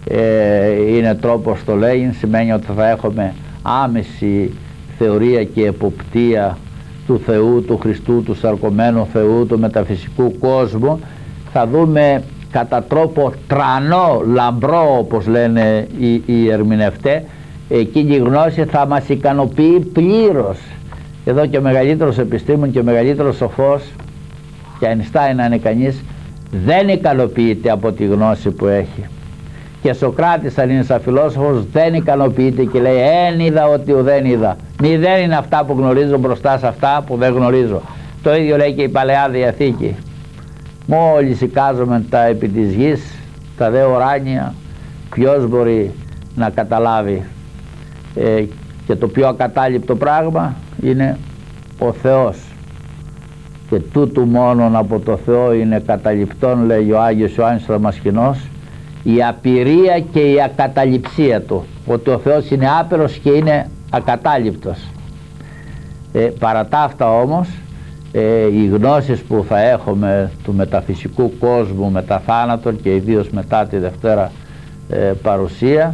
[SPEAKER 2] είναι τρόπος το λέγει, σημαίνει ότι θα έχουμε άμεση θεωρία και εποπτεία του Θεού, του Χριστού, του σαρκωμένου Θεού, του μεταφυσικού κόσμου. Θα δούμε κατά τρόπο τρανό, λαμπρό, όπως λένε οι ερμηνευτές. Εκείνη η γνώση θα μας ικανοποιεί πλήρως. Εδώ και ο μεγαλύτερος επιστήμον και ο μεγαλύτερος σοφός, και Αϊνστάιν να είναι κανείς, δεν ικανοποιείται από τη γνώση που έχει. Και Σοκράτης, αν είναι σαν φιλόσοφος, δεν ικανοποιείται και λέει «Εν είδα ότι ουδέν είδα». Μηδέν είναι αυτά που γνωρίζω μπροστά σε αυτά που δεν γνωρίζω. Το ίδιο λέει και η Παλαιά Διαθήκη. Μόλις εικάζομαι τα επί της γης, τα δε ουράνια, ποιος μπορεί να καταλάβει? Και το πιο ακατάληπτο πράγμα είναι ο Θεός. Και τούτου μόνον από το Θεό είναι καταληπτόν, λέει ο Άγιος Ιωάννης Δαμασκηνός, η απειρία και η ακαταληψία του, ότι ο Θεός είναι άπειρος και είναι ακατάληπτος. Παρά τα αυτά όμως, οι γνώσεις που θα έχουμε του μεταφυσικού κόσμου μετά θάνατον και ιδίως μετά τη Δευτέρα παρουσία,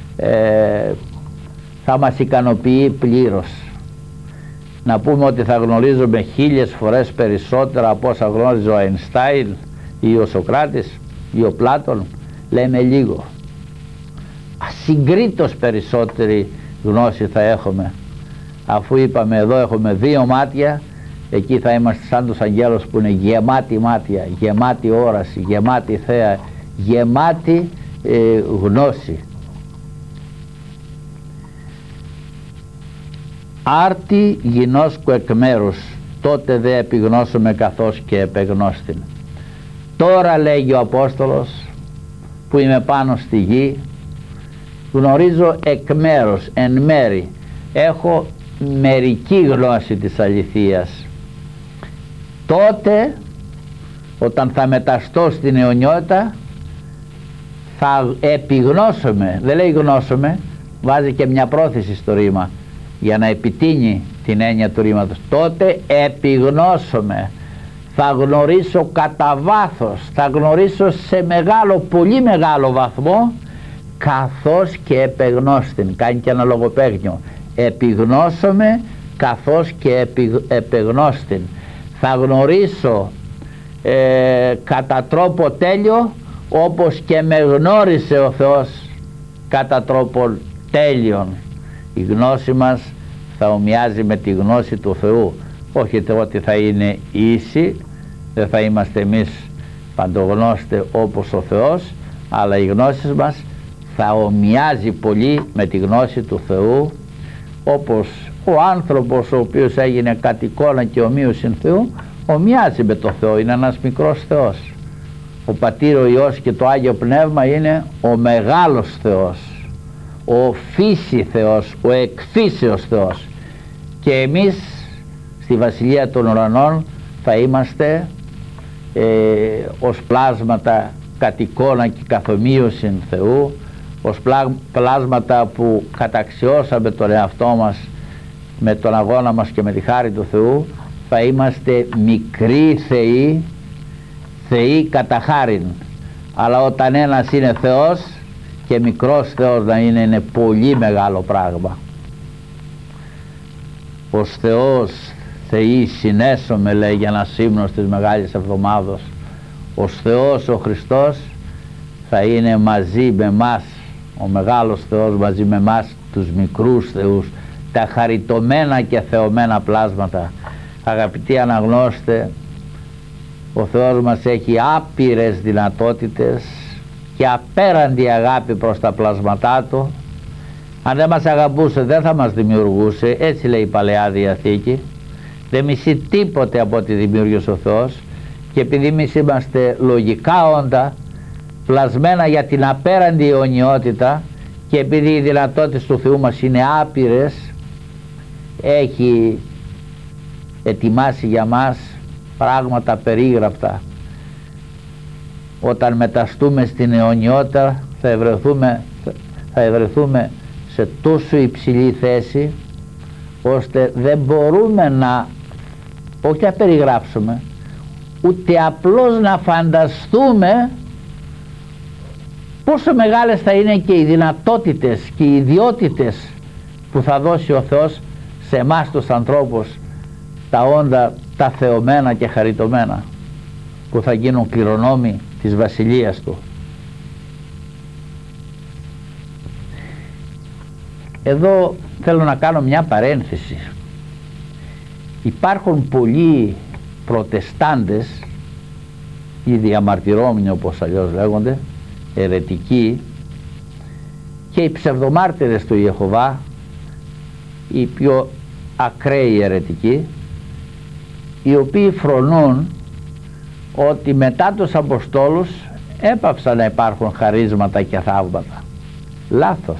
[SPEAKER 2] θα μας ικανοποιεί πλήρως. Να πούμε ότι θα γνωρίζουμε 1000 φορές περισσότερα από όσα γνώριζε ο Αϊνστάιν ή ο Σοκράτης ή ο Πλάτων, λέμε λίγο. Ασυγκρίτως περισσότερη γνώση θα έχουμε, αφού είπαμε εδώ έχουμε 2 μάτια, εκεί θα είμαστε σαν τους αγγέλους που είναι γεμάτοι μάτια, γεμάτη όραση, γεμάτη θέα, γεμάτη γνώση. Άρτη γινώσκου εκ μέρους, τότε δε επιγνώσουμε καθώς και επεγνώστην. Τώρα, λέγει ο Απόστολος, που είμαι πάνω στη γη, γνωρίζω εκ μέρους, εν μέρη, έχω μερική γνώση της αληθείας. Τότε, όταν θα μεταστώ στην αιωνιότητα, θα επιγνώσουμε, δεν λέει γνώσουμε, βάζει και μια πρόθεση στο ρήμα για να επιτείνει την έννοια του ρήματος. Τότε επιγνώσουμε, θα γνωρίσω κατά βάθος, θα γνωρίσω σε μεγάλο, πολύ μεγάλο βαθμό, καθώς και επεγνώστην. Κάνει και ένα λογοπαίγνιο. Επιγνώσουμε καθώς και επεγνώστην. Θα γνωρίσω κατά τρόπο τέλειο, όπως και με γνώρισε ο Θεός κατά τρόπο τέλειον. Η γνώση μας θα ομοιάζει με τη γνώση του Θεού, όχι ότι θα είναι ίση, δεν θα είμαστε εμείς παντογνώστε όπως ο Θεός, αλλά η γνώση μας θα ομοιάζει πολύ με τη γνώση του Θεού, όπως ο άνθρωπος ο οποίος έγινε κατ' εικόνα και ομοίωσιν Θεού ομοιάζει με το Θεό, είναι ένας μικρός Θεός. Ο Πατήρ, ο Υιός και το Άγιο Πνεύμα είναι ο μεγάλος Θεός, ο φύση Θεός, ο εκφύσεως Θεός, και εμείς στη Βασιλεία των Ουρανών θα είμαστε ως πλάσματα κατ' εικόνα και καθ' ομοίωσιν Θεού, ως πλάσματα που καταξιώσαμε τον εαυτό μας με τον αγώνα μας και με τη χάρη του Θεού. Θα είμαστε μικροί θεοί, θεοί κατά χάριν, αλλά όταν ένας είναι Θεός και μικρός Θεός να είναι πολύ μεγάλο πράγμα. Ως Θεός θεοί συνέσομαι, λέει για ένα ύμνος της Μεγάλης Εβδομάδος. Ως Θεός ο Χριστός θα είναι μαζί με μας, ο μεγάλος Θεός μαζί με μας, τους μικρούς θεούς, τα χαριτωμένα και θεωμένα πλάσματα. Αγαπητοί αναγνώστε, ο Θεός μας έχει άπειρες δυνατότητες και απέραντη αγάπη προς τα πλάσματά Του. Αν δεν μας αγαπούσε δεν θα μας δημιουργούσε, έτσι λέει η Παλαιά Διαθήκη. Δεν μισεί τίποτε από ό,τι δημιούργησε ο Θεός, και επειδή εμείς είμαστε λογικά όντα πλασμένα για την απέραντη αιωνιότητα, και επειδή οι δυνατότητες του Θεού μας είναι άπειρες, έχει ετοιμάσει για μας πράγματα περίγραπτα. Όταν μεταστούμε στην αιωνιότητα θα ευρεθούμε σε τόσο υψηλή θέση, ώστε δεν μπορούμε να, όχι να περιγράψουμε, ούτε απλώς να φανταστούμε πόσο μεγάλες θα είναι και οι δυνατότητες και οι ιδιότητες που θα δώσει ο Θεός σε εμάς τους ανθρώπους, τα όντα, τα θεωμένα και χαριτωμένα, που θα γίνουν κληρονόμοι της βασιλείας Του. Εδώ θέλω να κάνω μια παρένθεση. Υπάρχουν πολλοί προτεστάντες ή διαμαρτυρόμενοι, όπως αλλιώς λέγονται, αιρετικοί, και οι ψευδομάρτυρες του Ιεχωβά, οι πιο ακραίοι αιρετικοί, οι οποίοι φρονούν ότι μετά τους Αποστόλους έπαυσαν να υπάρχουν χαρίσματα και θαύματα. Λάθος.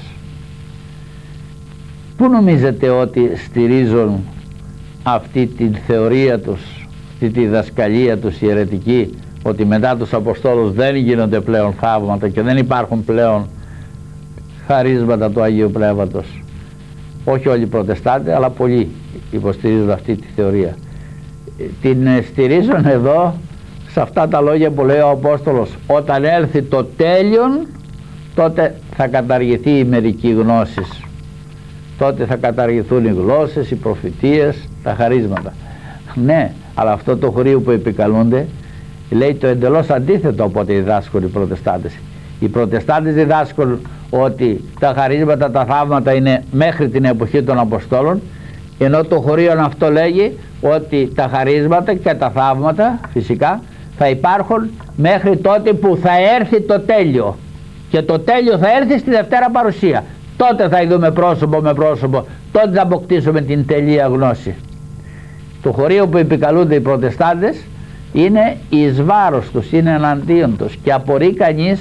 [SPEAKER 2] Πού νομίζετε ότι στηρίζουν αυτή την θεωρία τους, αυτή τη διδασκαλία τους οι αιρετικοί, ότι μετά τους Αποστόλους δεν γίνονται πλέον θαύματα και δεν υπάρχουν πλέον χαρίσματα του Αγίου Πνεύματος? Όχι όλοι οι προτεστάντες, αλλά πολλοί υποστηρίζουν αυτή τη θεωρία. Την στηρίζουν εδώ σε αυτά τα λόγια που λέει ο Απόστολος: όταν έλθει το τέλειον, τότε θα καταργηθεί η μερική γνώσης, τότε θα καταργηθούν οι γλώσσες, οι προφητείες, τα χαρίσματα. Ναι, αλλά αυτό το χωρίο που επικαλούνται λέει το εντελώς αντίθετο από ό,τι διδάσκουν οι προτεστάντες. Οι προτεστάντες διδάσκουν ότι τα χαρίσματα, τα θαύματα είναι μέχρι την εποχή των Αποστόλων, ενώ το χωρίο αυτό λέγει ότι τα χαρίσματα και τα θαύματα φυσικά θα υπάρχουν μέχρι τότε που θα έρθει το τέλειο, και το τέλειο θα έρθει στη Δευτέρα Παρουσία. Τότε θα ειδούμε πρόσωπο με πρόσωπο, τότε θα αποκτήσουμε την τελεία γνώση. Το χωρίο που επικαλούνται οι προτεστάντες είναι εις βάρος τους, είναι εναντίον τους, και απορεί κανείς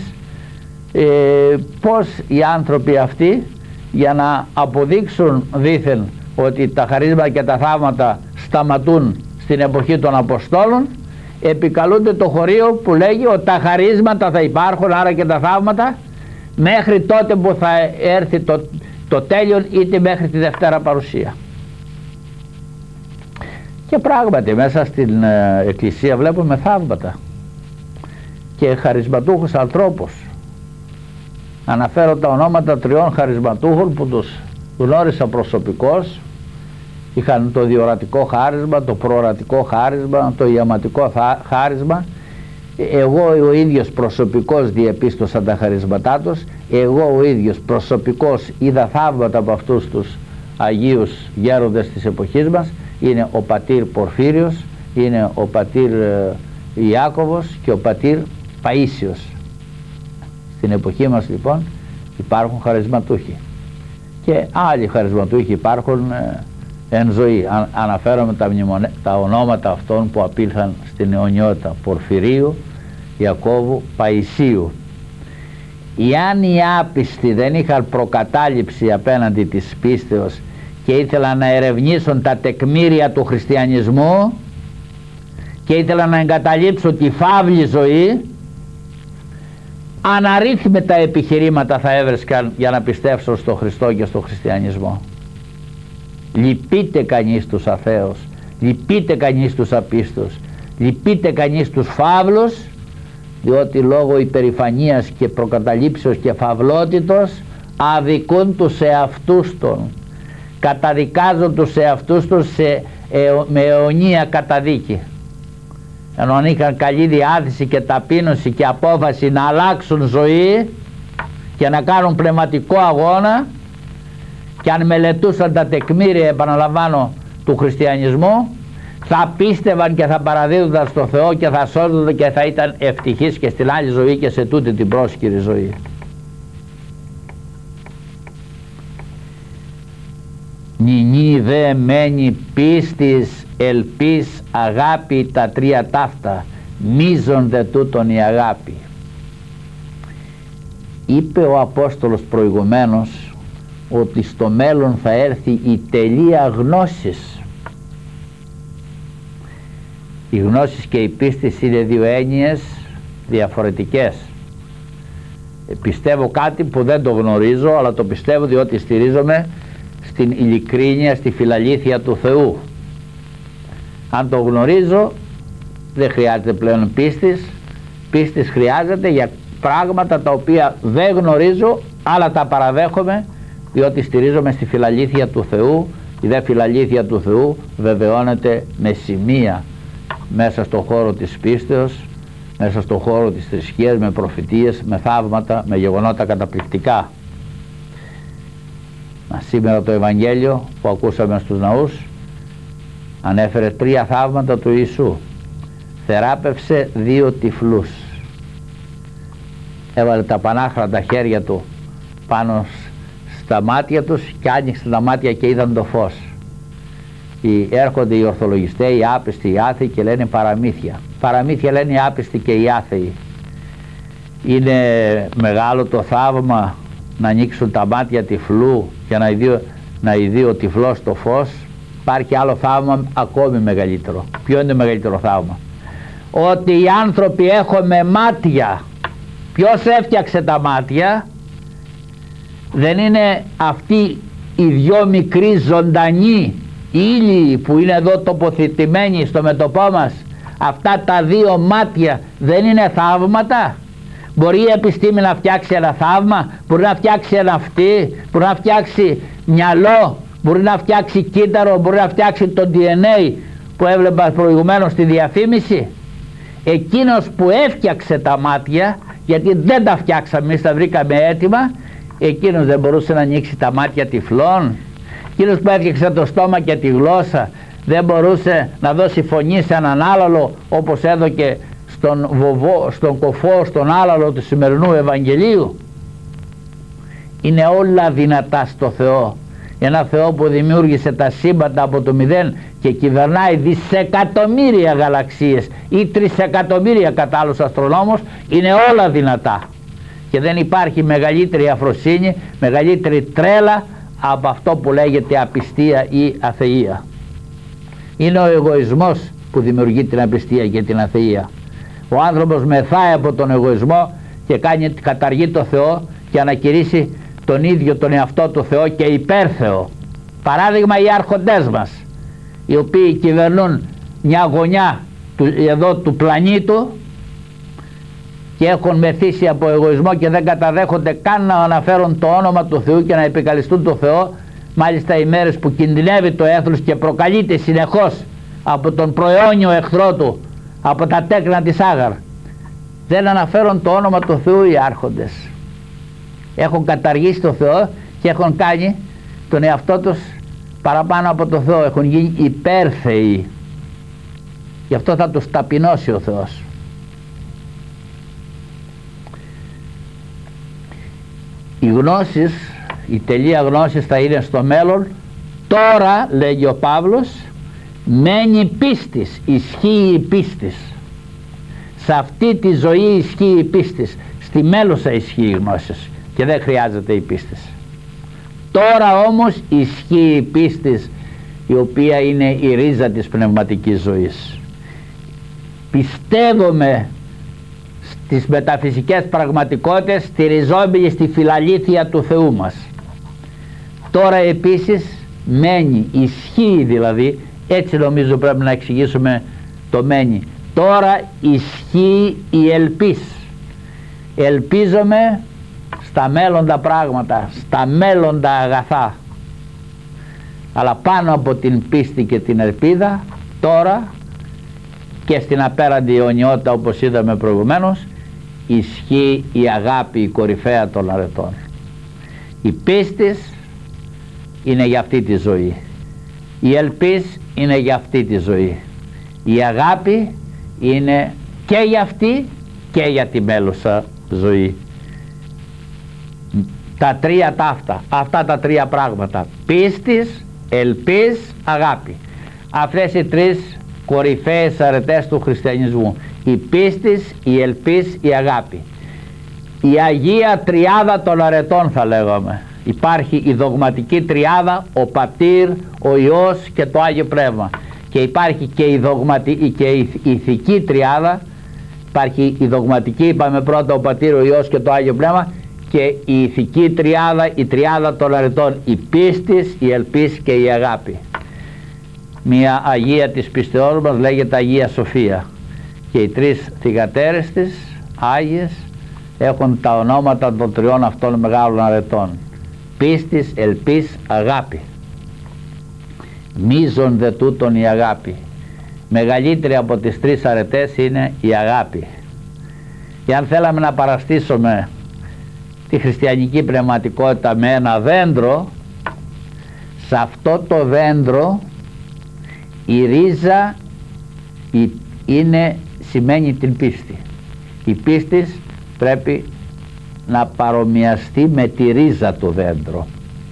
[SPEAKER 2] πως οι άνθρωποι αυτοί, για να αποδείξουν δήθεν ότι τα χαρίσματα και τα θαύματα σταματούν στην εποχή των Αποστόλων, επικαλούνται το χωρίο που λέγει ότι τα χαρίσματα θα υπάρχουν, άρα και τα θαύματα, μέχρι τότε που θα έρθει το τέλειον, είτε μέχρι τη Δευτέρα Παρουσία. Και πράγματι μέσα στην Εκκλησία βλέπουμε θαύματα και χαρισματούχους ανθρώπους. Αναφέρω τα ονόματα 3 χαρισματούχων που τους γνώρισα προσωπικώς. Είχαν το διορατικό χάρισμα, το προορατικό χάρισμα, το ιαματικό χάρισμα. Εγώ ο ίδιος προσωπικώς διεπίστωσα τα χαρίσματά τους. Εγώ ο ίδιος προσωπικώς είδα θαύματα από αυτούς τους Αγίους γέροντες της εποχής μας. Είναι ο πατήρ Πορφύριος, είναι ο πατήρ Ιάκωβος και ο πατήρ Παΐσιος. Στην εποχή μας λοιπόν υπάρχουν χαρισματούχοι, και άλλοι χαρισματούχοι υπάρχουν εν ζωή. Αναφέρομαι τα ονόματα αυτών που απήλθαν στην αιωνιότητα: Πορφυρίου, Ιακώβου, Παΐσιου. Εάν οι άπιστοι δεν είχαν προκατάληψη απέναντι της πίστεως και ήθελαν να ερευνήσουν τα τεκμήρια του χριστιανισμού και ήθελαν να εγκαταλείψουν τη φαύλη ζωή, αναρρύθμιτα επιχειρήματα θα έβρισκαν για να πιστέψουν στο Χριστό και στο χριστιανισμό. Λυπείται κανείς τους αθέους, λυπείται κανείς τους απίστους, λυπείται κανείς τους φαύλους, διότι λόγω υπερηφανίας και προκαταλήψεως και φαυλότητος αδικούν τους εαυτούς των, καταδικάζουν τους εαυτούς τους με αιωνία καταδίκη. Ενώ αν είχαν καλή διάθεση και ταπείνωση και απόφαση να αλλάξουν ζωή και να κάνουν πνευματικό αγώνα, και αν μελετούσαν τα τεκμήρια, επαναλαμβάνω, του χριστιανισμού, θα πίστευαν και θα παραδίδονταν στο Θεό και θα σώζονταν και θα ήταν ευτυχείς και στην άλλη ζωή και σε τούτη την πρόσκυρη ζωή. Νηνή δε μένει πίστης, ελπίς, αγάπη, τα 3 ταύτα, μείζον δε τούτον η αγάπη. Είπε ο Απόστολος προηγουμένως ότι στο μέλλον θα έρθει η τελεία γνώσης. Οι γνώσεις και η πίστη είναι 2 έννοιες διαφορετικές. Πιστεύω κάτι που δεν το γνωρίζω, αλλά το πιστεύω διότι στηρίζομαι στην ειλικρίνεια, στη φιλαλήθεια του Θεού. Αν το γνωρίζω, δεν χρειάζεται πλέον πίστης. Πίστης χρειάζεται πράγματα τα οποία δεν γνωρίζω, αλλά τα παραδέχομαι, διότι στηρίζομαι στη φιλαλήθεια του Θεού. Η δε φιλαλήθεια του Θεού βεβαιώνεται με σημεία μέσα στον χώρο της πίστεως, μέσα στον χώρο της θρησκείας, με προφητείες, με θαύματα, με γεγονότα καταπληκτικά. Σήμερα το Ευαγγέλιο που ακούσαμε στους ναούς ανέφερε 3 θαύματα του Ιησού. Θεράπευσε 2 τυφλούς, έβαλε τα πανάχρατα χέρια του πάνω στα μάτια τους και άνοιξε τα μάτια και είδαν το φως. Έρχονται οι ορθολογιστές, οι άπιστοι, οι άθεοι και λένε παραμύθια. Παραμύθια λένε οι άπιστοι και οι άθεοι. Είναι μεγάλο το θαύμα να ανοίξουν τα μάτια τυφλού και να ειδεί ο τυφλός το φως. Υπάρχει άλλο θαύμα ακόμη μεγαλύτερο. Ποιο είναι το μεγαλύτερο θαύμα? Ότι οι άνθρωποι έχουμε μάτια. Ποιος έφτιαξε τα μάτια? Δεν είναι αυτοί οι 2 μικροί ζωντανοί ήλιοι που είναι εδώ τοποθετημένοι στο μέτωπό μας? Αυτά τα 2 μάτια δεν είναι θαύματα? Μπορεί η επιστήμη να φτιάξει ένα θαύμα? Μπορεί να φτιάξει ένα αυτί, μπορεί να φτιάξει μυαλό, μπορεί να φτιάξει κύτταρο, μπορεί να φτιάξει το DNA που έβλεπα προηγουμένως στη διαφήμιση? Εκείνος που έφτιαξε τα μάτια, γιατί δεν τα φτιάξαμε εμείς, τα βρήκαμε έτοιμα, εκείνος δεν μπορούσε να ανοίξει τα μάτια τυφλών? Εκείνος που έφτιαξε το στόμα και τη γλώσσα δεν μπορούσε να δώσει φωνή σε έναν άλαλο, όπως έδωκε στον βοβό, στον κοφό, στον άλαλο του σημερινού Ευαγγελίου? Είναι όλα δυνατά στο Θεό. Ένα Θεό που δημιούργησε τα σύμπαντα από το 0 και κυβερνάει δισεκατομμύρια γαλαξίες ή τρισεκατομμύρια κατά άλλους αστρονόμους, είναι όλα δυνατά. Και δεν υπάρχει μεγαλύτερη αφροσύνη, μεγαλύτερη τρέλα από αυτό που λέγεται απιστία ή αθεία. Είναι ο εγωισμός που δημιουργεί την απιστία και την αθεία. Ο άνθρωπος μεθάει από τον εγωισμό και καταργεί το Θεό και ανακηρύσσει τον ίδιο τον εαυτό του Θεό και υπέρθεο. Παράδειγμα, οι άρχοντές μας, οι οποίοι κυβερνούν μια γωνιά εδώ του πλανήτου και έχουν μεθύσει από εγωισμό και δεν καταδέχονται καν να αναφέρουν το όνομα του Θεού και να επικαλεστούν το Θεό, μάλιστα οι μέρες που κινδυνεύει το έθνος και προκαλείται συνεχώς από τον προαιώνιο εχθρό του, από τα τέκνα της Άγαρ. Δεν αναφέρουν το όνομα του Θεού οι άρχοντες. Έχουν καταργήσει το Θεό και έχουν κάνει τον εαυτό τους παραπάνω από το Θεό. Έχουν γίνει υπέρθεοι. Γι' αυτό θα τους ταπεινώσει ο Θεός. Οι γνώσεις, η τελεία γνώσης θα είναι στο μέλλον. Τώρα, λέγει ο Παύλος, μένει πίστης, ισχύει η πίστης. Σε αυτή τη ζωή ισχύει η πίστης. Στη μέλουσα ισχύει η γνώσης και δεν χρειάζεται η πίστης. Τώρα όμως ισχύει η πίστης, η οποία είναι η ρίζα της πνευματικής ζωής. Πιστεύουμε στις μεταφυσικές πραγματικότητες, στηριζόμενοι στη φιλαλήθεια του Θεού μας. Τώρα επίσης μένει, ισχύει δηλαδή, έτσι νομίζω πρέπει να εξηγήσουμε το μένει. Τώρα ισχύει η ελπίς. Ελπίζομαι στα μέλλοντα πράγματα, στα μέλλοντα αγαθά. Αλλά πάνω από την πίστη και την ελπίδα, τώρα και στην απέραντη αιωνιότητα, όπως είδαμε προηγουμένως, ισχύει η αγάπη, η κορυφαία των αρετών. Η πίστης είναι για αυτή τη ζωή. Η ελπίς είναι για αυτή τη ζωή. Η αγάπη είναι και για αυτή και για τη μέλουσα ζωή. Τα τρία αυτά τα τρία πράγματα: πίστης, ελπίς, αγάπη. Αυτές οι τρεις κορυφαίες αρετές του χριστιανισμού. Η πίστης, η ελπίς, η αγάπη. Η Αγία Τριάδα των αρετών θα λέγαμε. Υπάρχει η δογματική τριάδα, ο Πατήρ, ο Υιός και το Άγιο Πνεύμα. Και υπάρχει και η ηθική τριάδα. Υπάρχει η δογματική, είπαμε πρώτα, ο Πατήρ, ο Υιός και το Άγιο Πνεύμα, και η ηθική τριάδα, η τριάδα των αρετών, η πίστης, η ελπίς και η αγάπη. Μια Αγία της πιστεώς μας λέγεται Αγία Σοφία και οι τρεις θυγατέρες της, Άγιες, έχουν τα ονόματα των τριών αυτών μεγάλων αρετών: πίστης, ελπίς, αγάπη. Μείζον δε τούτον η αγάπη. Μεγαλύτερη από τις τρεις αρετές είναι η αγάπη. Και αν θέλαμε να παραστήσουμε τη χριστιανική πνευματικότητα με ένα δέντρο, σε αυτό το δέντρο η ρίζα σημαίνει την πίστη. Η πίστη πρέπει να παρομοιαστεί με τη ρίζα του δέντρου.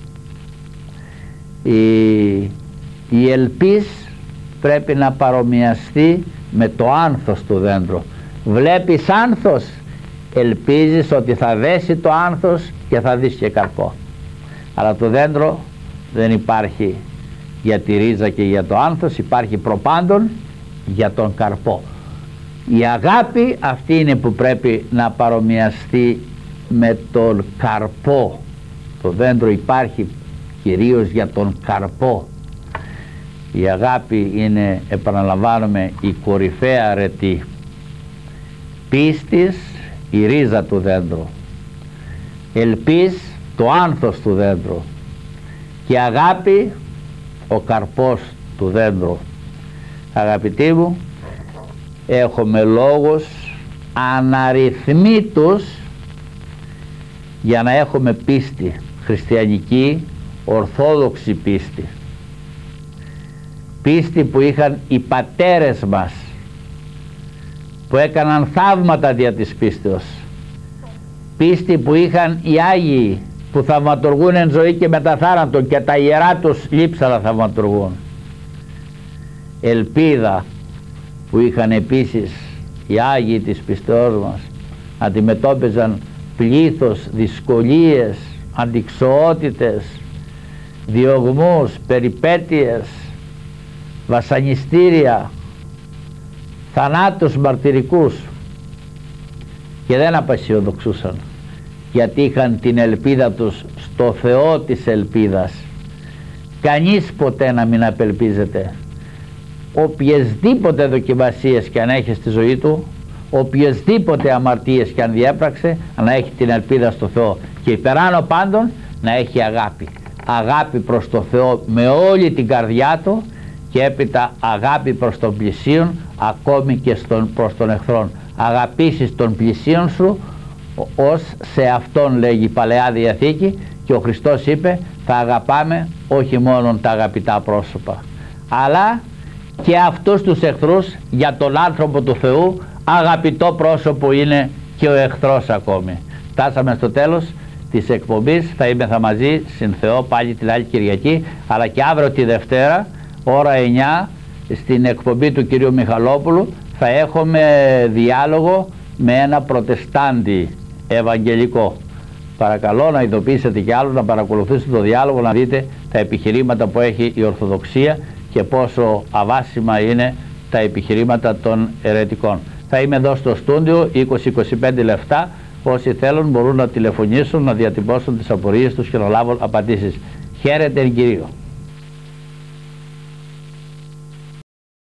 [SPEAKER 2] Η ελπίς πρέπει να παρομοιαστεί με το άνθος του δέντρου. Βλέπεις άνθος, ελπίζεις ότι θα δέσει το άνθος και θα δεις και καρπό. Αλλά το δέντρο δεν υπάρχει για τη ρίζα και για το άνθος, υπάρχει προπάντων για τον καρπό. Η αγάπη αυτή είναι που πρέπει να παρομοιαστεί με τον καρπό. Το δέντρο υπάρχει κυρίως για τον καρπό. Η αγάπη είναι, επαναλαμβάνουμε, η κορυφαία αρετή. Πίστης, η ρίζα του δέντρου. Ελπίς, το άνθος του δέντρου. Και αγάπη, ο καρπός του δέντρου. Αγαπητοί μου, έχουμε λόγους αναριθμήτους για να έχουμε πίστη, χριστιανική, ορθόδοξη πίστη. Πίστη που είχαν οι πατέρες μας, που έκαναν θαύματα δια της πίστεως. Πίστη που είχαν οι Άγιοι, που θαυματουργούν εν ζωή και μετά θάνατο, και τα ιερά τους λείψανα θαυματουργούν. Ελπίδα που είχαν επίσης οι Άγιοι της πιστεώς μας, αντιμετώπιζαν πλήθος, δυσκολίες, αντιξοότητες, διωγμούς, περιπέτειες, βασανιστήρια, θανάτους μαρτυρικούς, και δεν απεσιοδοξούσαν, γιατί είχαν την ελπίδα τους στο Θεό της ελπίδας. Κανείς ποτέ να μην απελπίζεται. Οποιασδήποτε δοκιμασίες και αν έχει στη ζωή του, οποιασδήποτε αμαρτίες και αν διέπραξε, να έχει την ελπίδα στο Θεό, και υπεράνω πάντων να έχει αγάπη. Αγάπη προς το Θεό με όλη την καρδιά του, και έπειτα αγάπη προς τον πλησίον, ακόμη και προς τον εχθρόν. Αγαπήσεις τον πλησίον σου ως σε αυτόν, λέγει η Παλαιά Διαθήκη, και ο Χριστός είπε θα αγαπάμε όχι μόνο τα αγαπητά πρόσωπα, αλλά και αυτούς τους εχθρούς. Για τον άνθρωπο του Θεού αγαπητό πρόσωπο είναι και ο εχθρός ακόμη. Φτάσαμε στο τέλος της εκπομπής. Θα είμαι μαζί συν Θεό πάλι την άλλη Κυριακή, αλλά και αύριο τη Δευτέρα ώρα 9 στην εκπομπή του κυρίου Μιχαλόπουλου θα έχουμε διάλογο με ένα προτεστάντη ευαγγελικό. Παρακαλώ να ειδοποιήσετε και άλλους να παρακολουθήσετε το διάλογο, να δείτε τα επιχειρήματα που έχει η Ορθοδοξία και πόσο αβάσιμα είναι τα επιχειρήματα των αιρετικών. Θα είμαι εδώ στο στούντιο 20-25 λεπτά. Όσοι θέλουν μπορούν να τηλεφωνήσουν, να διατυπώσουν τις απορίες τους και να λάβουν απαντήσεις. Χαίρετε εν Κυρίω.